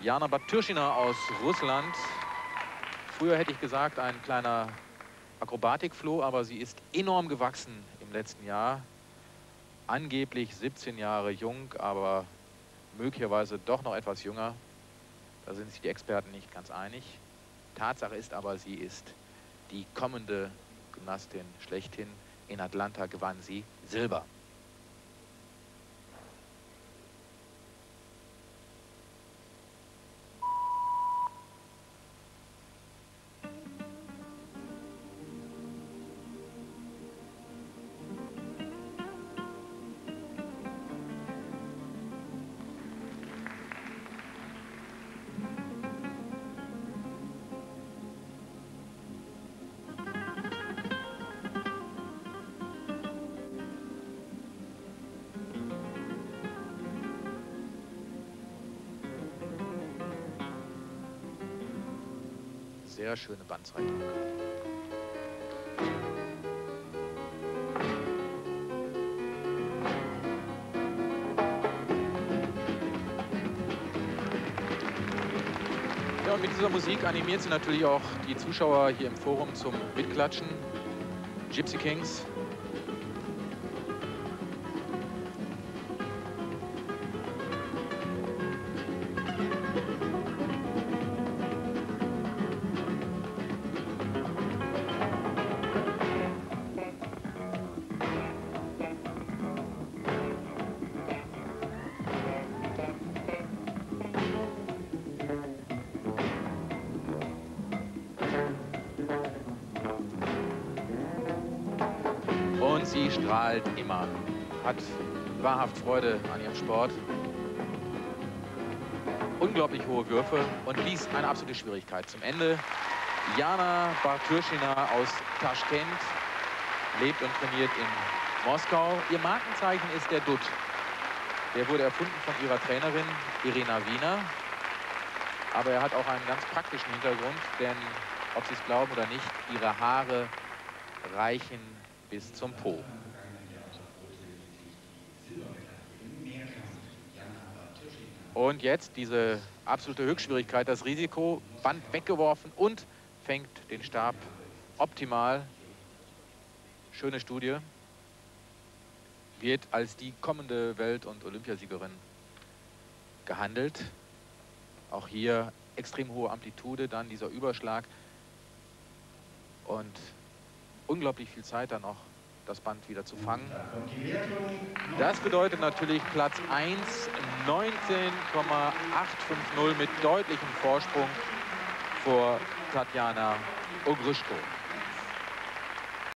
Jana Batyrshina aus Russland. Früher hätte ich gesagt, ein kleiner Akrobatikfloh, aber sie ist enorm gewachsen im letzten Jahr. Angeblich 17 Jahre jung, aber möglicherweise doch noch etwas jünger. Da sind sich die Experten nicht ganz einig. Tatsache ist aber, sie ist die kommende Gymnastin schlechthin. In Atlanta gewann sie Silber. Sehr schöne Bandzeichnung. Ja, und mit dieser Musik animiert sie natürlich auch die Zuschauer hier im Forum zum Mitklatschen. Gypsy Kings. Und sie strahlt immer, hat wahrhaft Freude an ihrem Sport. Unglaublich hohe Würfe und dies eine absolute Schwierigkeit. Zum Ende Jana Batyrshina aus Taschkent, lebt und trainiert in Moskau. Ihr Markenzeichen ist der Dutt. Der wurde erfunden von ihrer Trainerin Irina Wiener. Aber er hat auch einen ganz praktischen Hintergrund, denn ob Sie es glauben oder nicht, ihre Haare reichen bis zum Po. Und jetzt diese absolute Höchstschwierigkeit, das Risiko, Band weggeworfen und fängt den Stab optimal. Schöne Studie. Wird als die kommende Welt- und Olympiasiegerin gehandelt. Auch hier extrem hohe Amplitude, dann dieser Überschlag. Und unglaublich viel Zeit dann noch, das Band wieder zu fangen. Das bedeutet natürlich Platz 1, 19,850 mit deutlichem Vorsprung vor Tatjana Ogryschko.